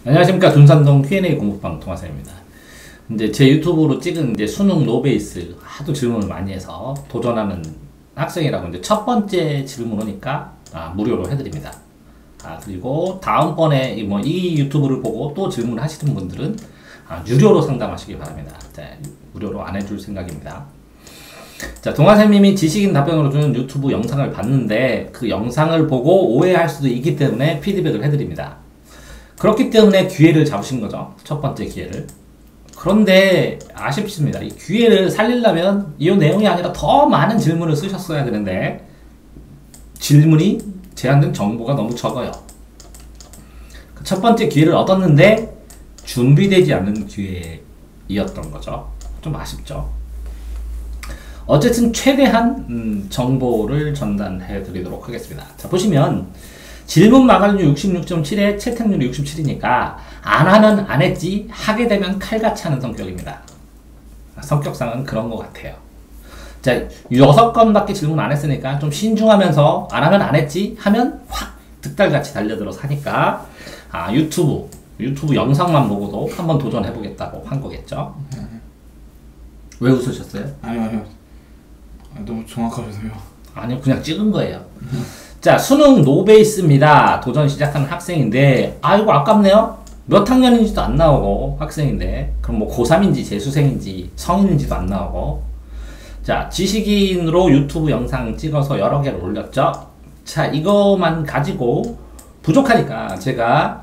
안녕하십니까. 둔산동 Q&A 공부방 동화쌤입니다. 이제 제 유튜브로 찍은 이제 수능 노베이스 하도 질문을 많이 해서 도전하는 학생이라고 이제 첫 번째 질문이니까 무료로 해드립니다. 그리고 다음번에 이 유튜브를 보고 또 질문을 하시는 분들은 유료로 상담하시기 바랍니다. 무료로 안 해줄 생각입니다. 자, 동화쌤님이 지식인 답변으로 주는 유튜브 영상을 봤는데 그 영상을 보고 오해할 수도 있기 때문에 피드백을 해드립니다. 그렇기 때문에 기회를 잡으신 거죠. 첫 번째 기회를. 그런데 아쉽습니다. 이 기회를 살리려면 이 내용이 아니라 더 많은 질문을 쓰셨어야 되는데 질문이 제한된 정보가 너무 적어요. 첫 번째 기회를 얻었는데 준비되지 않는 기회이었던 거죠. 좀 아쉽죠. 어쨌든 최대한 정보를 전달해 드리도록 하겠습니다. 자, 보시면 질문 마감률 66.7에 채택률이 67이니까 안 하면 안 했지, 하게 되면 칼같이 하는 성격입니다. 성격상은 그런 것 같아요. 자, 6건밖에 질문 안 했으니까 좀 신중하면서 안 하면 안 했지 하면 확 득달같이 달려들어서 하니까 유튜브 영상만 보고도 한번 도전해 보겠다고 한 거겠죠. 왜 웃으셨어요? 아니요. 너무 정확하셔서요. 아니요, 그냥 찍은 거예요. 자, 수능 노베이스입니다. 도전 시작하는 학생인데 아이고 아깝네요. 몇 학년인지도 안 나오고 학생인데 그럼 뭐 고3인지 재수생인지 성인인지도 안 나오고. 자, 지식인으로 유튜브 영상 찍어서 여러 개를 올렸죠. 자, 이거만 가지고 부족하니까 제가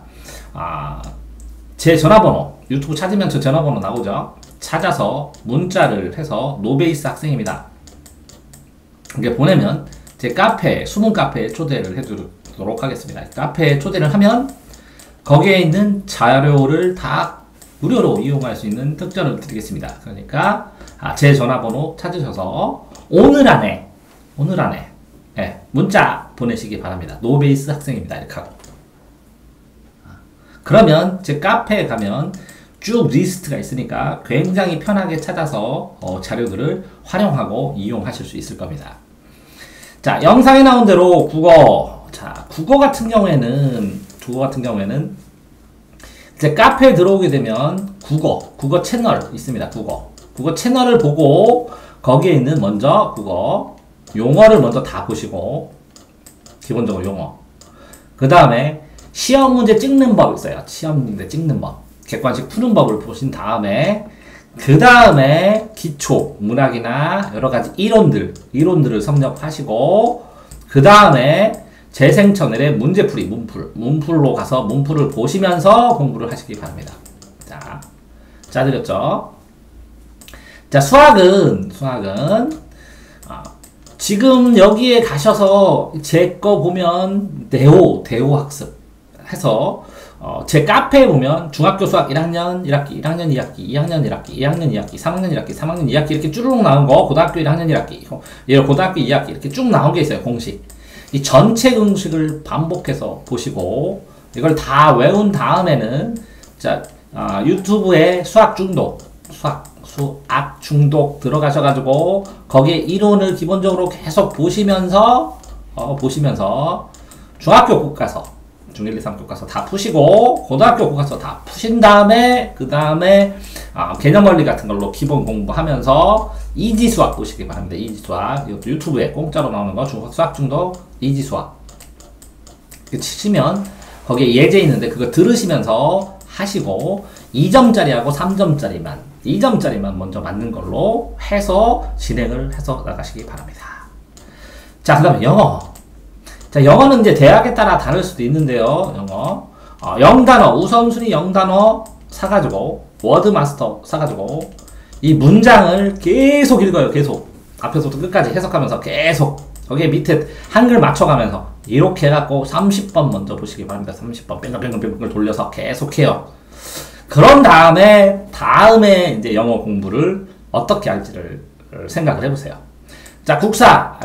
제 전화번호, 유튜브 찾으면 저 전화번호 나오죠. 찾아서 문자를 해서 노베이스 학생입니다 이게 보내면 제 카페, 수능 카페에 초대를 해두도록 하겠습니다. 카페에 초대를 하면 거기에 있는 자료를 다 무료로 이용할 수 있는 특전을 드리겠습니다. 그러니까 제 전화번호 찾으셔서 오늘 안에 문자 보내시기 바랍니다. 노베이스 학생입니다. 이렇게 하고. 그러면 제 카페에 가면 쭉 리스트가 있으니까 굉장히 편하게 찾아서 자료들을 활용하고 이용하실 수 있을 겁니다. 자, 영상에 나온 대로 국어. 자, 국어 같은 경우에는 이제 카페에 들어오게 되면 국어 채널 있습니다. 국어 채널을 보고 거기에 있는 먼저 국어 용어를 먼저 다 보시고, 기본적으로 용어. 그 다음에 시험 문제 찍는 법 있어요. 시험 문제 찍는 법. 객관식 푸는 법을 보신 다음에 그 다음에 기초 문학이나 여러가지 이론들을 섭렵하시고 그 다음에 재생 채널의 문제풀이 문풀로 가서 문풀을 보시면서 공부를 하시기 바랍니다. 자, 짜드렸죠? 자, 수학은 지금 여기에 가셔서 제 거 보면 대호 학습 해서 제 카페에 보면 중학교 수학 1학년 1학기, 1학년 2학기, 2학년 1학기, 2학년 2학기, 3학년 1학기, 3학년 2학기 이렇게 쭈루룩 나온 거, 고등학교 1학년 1학기, 고등학교 2학기 이렇게 쭉 나온 게 있어요. 공식. 이 전체 공식을 반복해서 보시고 이걸 다 외운 다음에는 자, 유튜브에 수학 중독 들어가셔가지고 거기에 이론을 기본적으로 계속 보시면서 중학교 교과서 중1, 2, 3 교과서 다 푸시고 고등학교 교과서 다 푸신 다음에 그 다음에 개념 원리 같은 걸로 기본 공부하면서 이지 수학 보시기 바랍니다. 이지 수학 이것도 유튜브에 공짜로 나오는 거 수학 중독 이지 수학 치시면 거기에 예제 있는데 그거 들으시면서 하시고 2점짜리하고 3점짜리만 2점짜리만 먼저 맞는 걸로 해서 진행을 해서 나가시기 바랍니다. 자, 그 다음에 영어. 자, 영어는 이제 대학에 따라 다를 수도 있는데요. 영어. 0단어, 우선순위 0단어 사가지고, 워드마스터 사가지고, 이 문장을 계속 읽어요. 계속. 앞에서부터 끝까지 해석하면서 계속. 거기에 밑에 한글 맞춰가면서. 이렇게 해갖고 30번 먼저 보시기 바랍니다. 30번. 뺑글뺑글 돌려서 계속 해요. 그런 다음에 이제 영어 공부를 어떻게 할지를 생각을 해보세요. 자, 국사.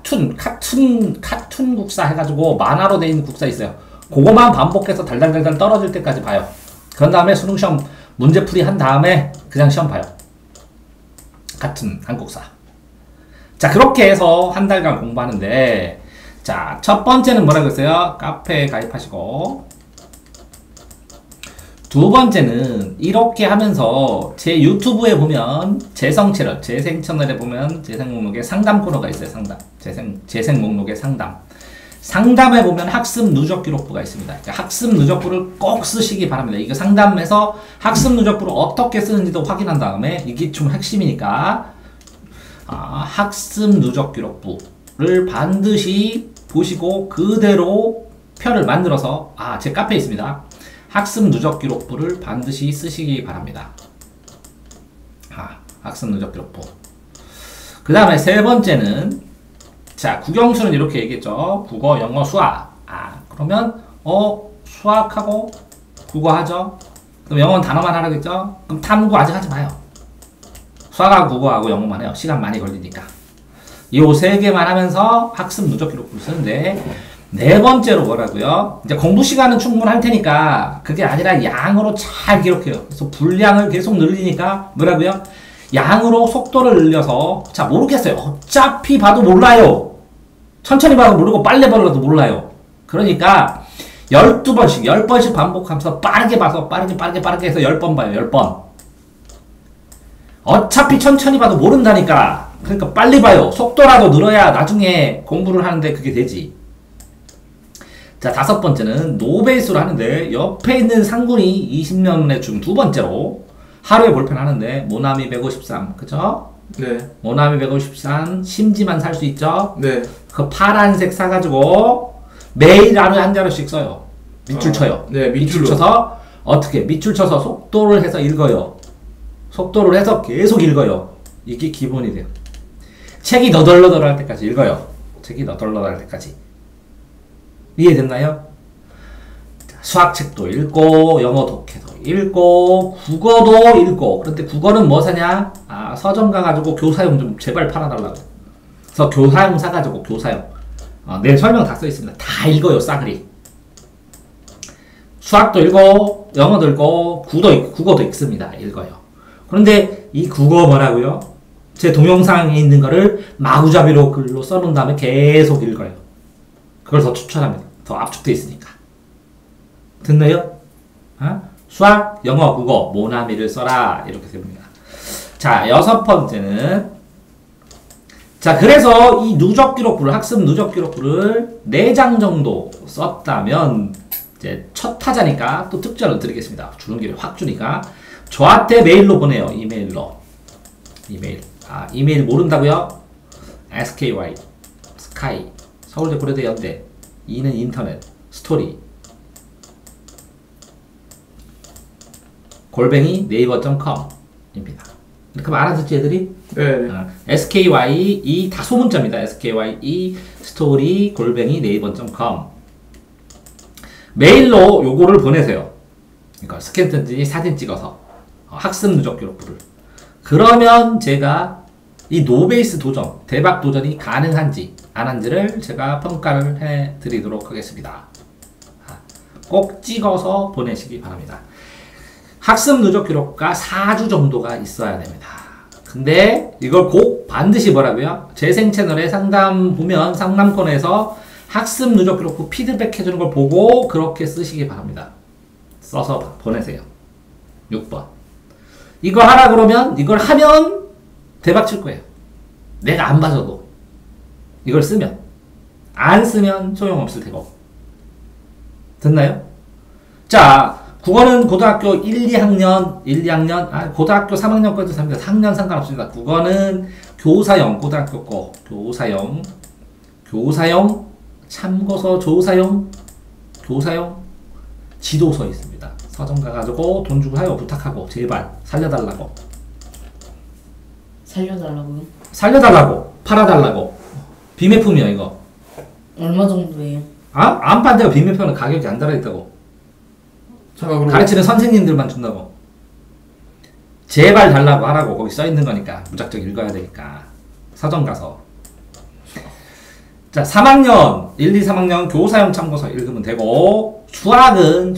카툰 국사 해가지고 만화로 되어 있는 국사 있어요. 그거만 반복해서 달달달달 떨어질 때까지 봐요. 그런 다음에 수능시험 문제풀이 한 다음에 그냥 시험 봐요. 같은 한국사. 자, 그렇게 해서 한 달간 공부하는데, 자, 첫 번째는 뭐라고 했어요? 카페에 가입하시고 두 번째는 이렇게 하면서 제 유튜브에 보면 재생 채널에 보면 재생 목록에 상담 코너가 있어요. 상담. 재생 목록에 상담. 상담에 보면 학습 누적 기록부가 있습니다. 그러니까 학습 누적부를 꼭 쓰시기 바랍니다. 이거 상담에서 학습 누적부를 어떻게 쓰는지도 확인한 다음에 이게 좀 핵심이니까 학습 누적 기록부를 반드시 보시고 그대로 표를 만들어서 제 카페에 있습니다. 학습 누적 기록부를 반드시 쓰시기 바랍니다. 학습 누적 기록부. 그 다음에 세 번째는 국영수는 이렇게 얘기했죠. 국어, 영어, 수학. 그러면 수학하고 국어 하죠. 그럼 영어는 단어만 하라겠죠. 그럼 탐구 아직 하지 마요. 수학하고 국어하고 영어만 해요. 시간 많이 걸리니까. 이 세 개만 하면서 학습 누적 기록부를 쓰는데 네 번째로 뭐라고요? 이제 공부 시간은 충분할 테니까 그게 아니라 양으로 잘 기록해요. 그래서 분량을 계속 늘리니까 뭐라고요? 양으로 속도를 늘려서 모르겠어요. 어차피 봐도 몰라요. 천천히 봐도 모르고 빨리 봐도 몰라요. 그러니까 12번씩 10번씩 반복하면서 빠르게 봐서 빠르게 해서 10번 봐요. 10번. 어차피 천천히 봐도 모른다니까. 그러니까 빨리 봐요. 속도라도 늘어야 나중에 공부를 하는데 그게 되지. 다섯 번째는 노베이스로 하는데 옆에 있는 상군이 20년의 중 두 번째로 하루에 볼펜 하는데 모나미 153 그죠? 네. 모나미 153 심지만 살 수 있죠? 네. 그 파란색 사가지고 매일 하루에 한 자루씩 써요. 밑줄 쳐요. 네, 밑줄 쳐서 어떻게? 밑줄 쳐서 속도를 해서 읽어요. 속도를 해서 계속 읽어요. 이게 기본이 돼요. 책이 너덜너덜할 때까지 읽어요. 책이 너덜너덜할 때까지. 이해됐나요? 수학책도 읽고 영어 독해도 읽고 국어도 읽고. 그런데 국어는 뭐 사냐? 서점 가가지고 교사용 좀 제발 팔아달라고. 그래서 교사용 사가지고 교사용. 내 설명 다 써있습니다. 다 읽어요. 싸그리. 수학도 읽고 영어도 읽고 국어도 읽습니다. 읽어요. 그런데 이 국어 뭐라고요? 제 동영상에 있는 거를 마구잡이로 글로 써놓은 다음에 계속 읽어요. 그걸 더 추천합니다. 더 압축되어 있으니까. 듣나요? 수학, 영어, 국어, 모나미를 써라. 이렇게 됩니다. 여섯 번째는 그래서 이 누적 기록부를, 학습 누적 기록부를 4장 정도 썼다면 이제 첫 타자니까 또 특전을 드리겠습니다. 주는 길을 확 주니까 저한테 메일로 보내요. 이메일로. 이메일 모른다고요? SKY 스카이 서울대 고려대 연대 E는 인터넷 스토리 @ 네이버.com 입니다. 이렇게 알아듣지 애들이? 네. SKY 다 소문자입니다. SKY 스토리 @ 네이버.com 메일로 요거를 보내세요. 그러니까 스캔 뜬지 사진 찍어서 학습 누적 기록부를. 그러면 제가 이 노베이스 도전, 대박 도전이 가능한지 안 한지를 제가 평가를 해 드리도록 하겠습니다. 꼭 찍어서 보내시기 바랍니다. 학습 누적 기록부가 4주 정도가 있어야 됩니다. 근데 이걸 꼭 반드시 뭐라고요? 재생 채널에 상담 보면 상담 코너에서 학습 누적 기록부 피드백 해주는 걸 보고 그렇게 쓰시기 바랍니다. 써서 보내세요. 6번. 이거 하라 그러면 이걸 하면 대박 칠 거예요. 내가 안 봐줘도. 이걸 쓰면. 안 쓰면 소용없을 테고. 듣나요? 국어는 고등학교 1, 2학년, 고등학교 3학년까지 삽니다. 4학년 상관없습니다. 국어는 교사용, 고등학교 거, 교사용, 참고서 조사용, 지도서 있습니다. 서점 가가지고 돈 주고 하여 부탁하고, 제발, 살려달라고. 살려달라고, 팔아달라고. 비매품이야, 이거. 얼마 정도예요? 안 판대가 비매품은 가격이 안 달아있다고. 가르치는 선생님들만 준다고. 제발 달라고 하라고. 거기 써있는 거니까. 무작정 읽어야 되니까. 서점 가서. 3학년, 1, 2, 3학년 교사용 참고서 읽으면 되고, 수학은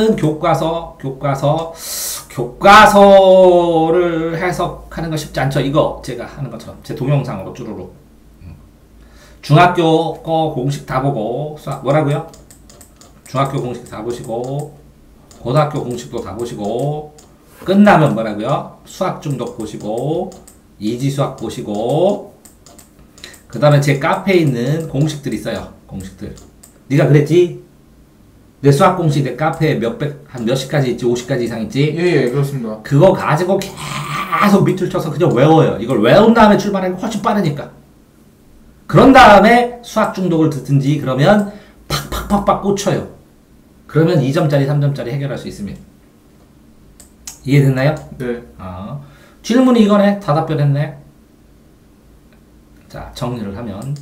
교과서를 해석하는 거 쉽지 않죠. 이거 제가 하는 것처럼. 제 동영상으로 쭈루루. 중학교 거 공식 다 보고, 수학 뭐라고요? 중학교 공식 다 보시고, 고등학교 공식도 다 보시고 끝나면 뭐라고요? 수학 중독 보시고 이지수학 보시고 그 다음에 제 카페에 있는 공식들 있어요. 공식들. 네가 그랬지? 내 수학 공식 내 카페에 한 몇십 가지 있지? 50가지 이상 있지? 예, 그렇습니다. 그거 가지고 계속 밑줄 쳐서 그냥 외워요. 이걸 외운 다음에 출발하는 게 훨씬 빠르니까. 그런 다음에 수학 중독을 듣든지 그러면 팍팍팍팍 꽂혀요. 그러면 2점짜리, 3점짜리 해결할 수 있습니다. 이해됐나요? 네. 질문이 이거네. 다 답변했네. 자, 정리를 하면.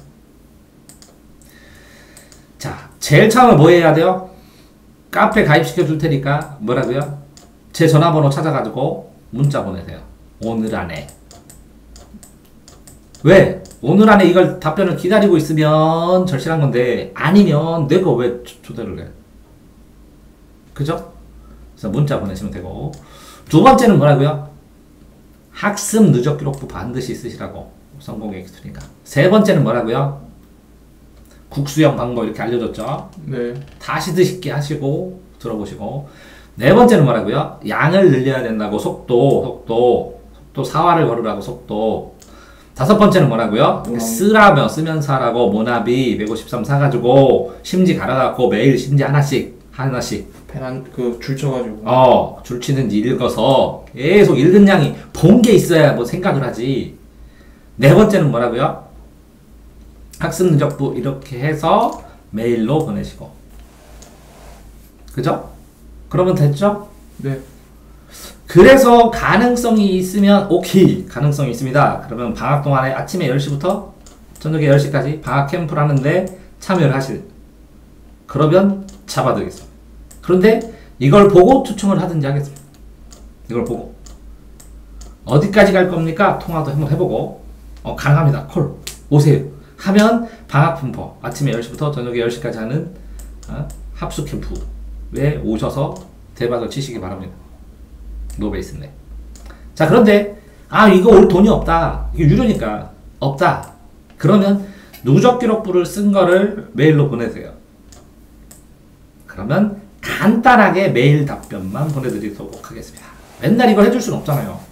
자, 제일 처음에 뭐 해야 돼요? 카페 가입시켜 줄 테니까 뭐라고요? 제 전화번호 찾아가지고 문자 보내세요. 오늘 안에. 왜? 오늘 안에 이걸 답변을 기다리고 있으면 절실한 건데 아니면 내가 왜 조대를 해? 그죠? 그래서 문자 보내시면 되고 두 번째는 뭐라고요? 학습 누적 기록부 반드시 쓰시라고. 성공 엑스트니까. 세 번째는 뭐라고요? 국수형 방법 이렇게 알려줬죠? 네. 다시 듣기 하시고 들어보시고 네 번째는 뭐라고요? 양을 늘려야 된다고. 속도 사활을 걸으라고. 속도. 다섯 번째는 뭐라고요? 쓰라며 쓰면서 하라고. 모나비 153 사가지고 심지 갈아갖고 매일 심지 하나씩 펜 줄 쳐가지고 줄 치는지 읽어서 계속 읽은 양이 본 게 있어야 뭐 생각을 하지. 네 번째는 뭐라고요? 학습 누적부 이렇게 해서 메일로 보내시고. 그죠? 그러면 됐죠? 네. 그래서 가능성이 있으면 오케이. 가능성이 있습니다. 그러면 방학 동안에 아침에 10시부터 저녁에 10시까지 방학 캠프를 하는데 참여를 하실. 그러면 잡아드리겠습니다. 그런데 이걸 보고 추첨을 하든지 하겠습니다. 이걸 보고 어디까지 갈 겁니까? 통화도 한번 해보고 가능합니다. 콜 오세요 하면 방학 분포 아침에 10시부터 저녁에 10시까지 하는 합숙 캠프에 오셔서 대박을 치시기 바랍니다. 노베이스인데. 자, 그런데 이거 올 돈이 없다. 이게 유료니까 없다. 그러면 누적 기록부를 쓴 거를 메일로 보내세요. 그러면 간단하게 메일 답변만 보내드리도록 하겠습니다. 맨날 이걸 해줄 수는 없잖아요.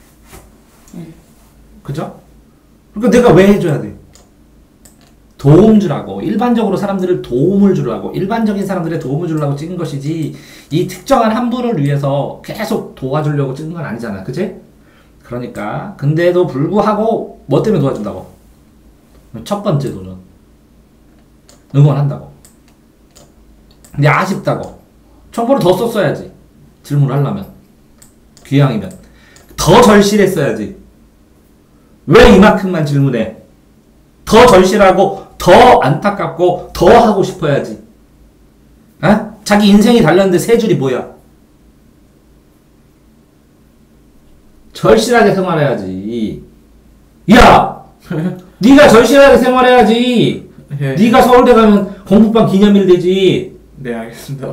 그죠? 그러니까 내가 왜 해줘야 돼? 도움 주라고. 일반적으로 사람들을 도움을 주라고. 일반적인 사람들의 도움을 주려고 찍은 것이지 이 특정한 한 분을 위해서 계속 도와주려고 찍은 건 아니잖아. 그치? 그러니까 근데도 불구하고 뭐 때문에 도와준다고? 첫 번째 도전. 응원한다고. 근데 아쉽다고. 정보를 더 썼어야지. 질문을 하려면. 귀향이면. 더 절실했어야지. 왜 이만큼만 질문해? 더 절실하고 더 안타깝고 더 하고 싶어야지. 자기 인생이 달렸는데 세 줄이 뭐야? 절실하게 생활해야지. 야! 네가 절실하게 생활해야지. 예. 네가 서울대 가면 공부방 기념일 되지. 네, 알겠습니다.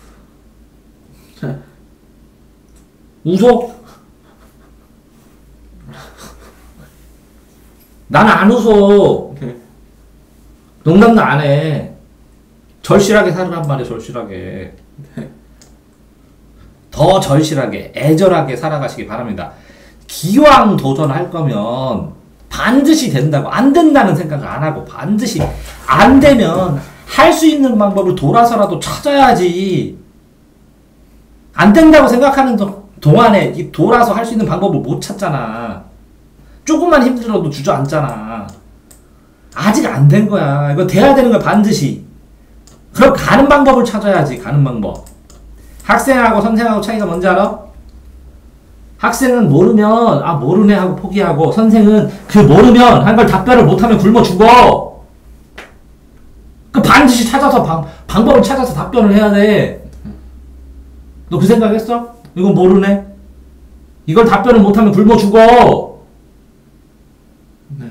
웃어? 나는 안 웃어. 농담도 안 해. 절실하게 살으란 말이야. 절실하게. 더 절실하게 애절하게 살아가시기 바랍니다. 기왕 도전할 거면 반드시 된다고. 안 된다는 생각을 안 하고 반드시 안 되면 할 수 있는 방법을 돌아서라도 찾아야지. 안 된다고 생각하는 동안에 이 돌아서 할 수 있는 방법을 못 찾잖아. 조금만 힘들어도 주저앉잖아. 아직 안 된 거야. 이거 돼야 되는 거야. 반드시. 그럼 가는 방법을 찾아야지. 가는 방법. 학생하고 선생하고 차이가 뭔지 알아? 학생은 모르면 모르네 하고 포기하고, 선생은 그 모르면 한 걸 답변을 못하면 굶어 죽어. 그 반드시 찾아서 방법을 찾아서 답변을 해야 돼. 너 그 생각했어? 이건 모르네. 이걸 답변을 못하면 굶어 죽어. 네.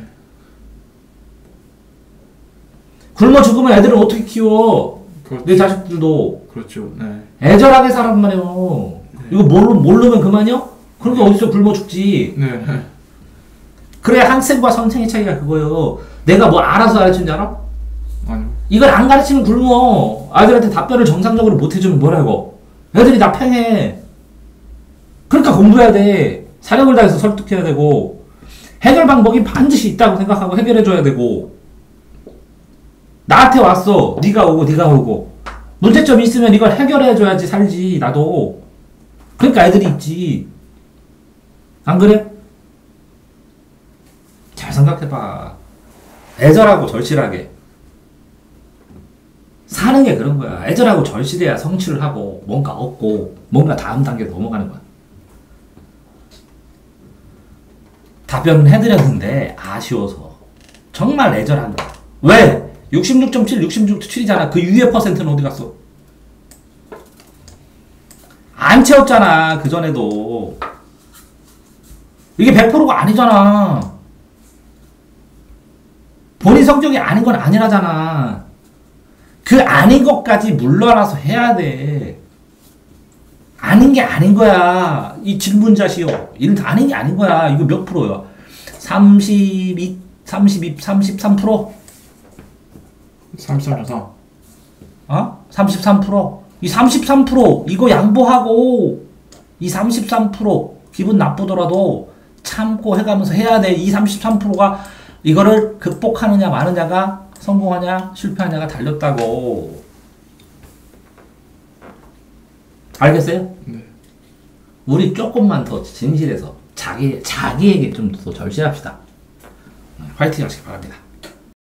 굶어 죽으면 애들은 어떻게 키워? 그렇죠. 내 자식들도. 그렇죠. 네. 애절하게 살란 말이요. 이거 모르면 그만이요? 그러니까 어디서 굶어 죽지. 네. 그래, 학생과 선생의 차이가 그거예요. 내가 뭐 알아서 가르치는 줄 알아? 아니요. 이걸 안 가르치면 굶어. 아이들한테 답변을 정상적으로 못 해주면 뭐라고? 애들이 나 팽해. 그러니까 공부해야 돼. 사력을 다해서 설득해야 되고, 해결 방법이 반드시 있다고 생각하고 해결해줘야 되고, 나한테 왔어. 네가 오고. 문제점이 있으면 이걸 해결해줘야지 살지, 나도. 그러니까 애들이 있지. 안 그래? 잘 생각해봐. 애절하고 절실하게. 사는 게 그런 거야. 애절하고 절실해야 성취를 하고, 뭔가 얻고, 뭔가 다음 단계로 넘어가는 거야. 답변은 해드렸는데, 아쉬워서. 정말 애절한 거야. 왜? 66.7, 66.7이잖아. 그 위에 퍼센트는 어디 갔어? 안 채웠잖아. 그전에도. 이게 100%가 아니잖아. 본인 성격이 아닌 건 아니라잖아. 그 아닌 것까지 물러나서 해야 돼. 아닌 게 아닌 거야. 이 질문자시여. 이는 아닌 게 아닌 거야. 이거 몇 프로야? 32, 33%? 33.3. 어? 33%? 이 33% 이거 양보하고 이 33% 기분 나쁘더라도 참고 해가면서 해야 돼. 이 33%가 이거를 극복하느냐 마느냐가 성공하냐 실패하냐가 달렸다고. 알겠어요? 네. 우리 조금만 더 진실해서 자기에게 좀 더 절실합시다. 화이팅 하시기 바랍니다.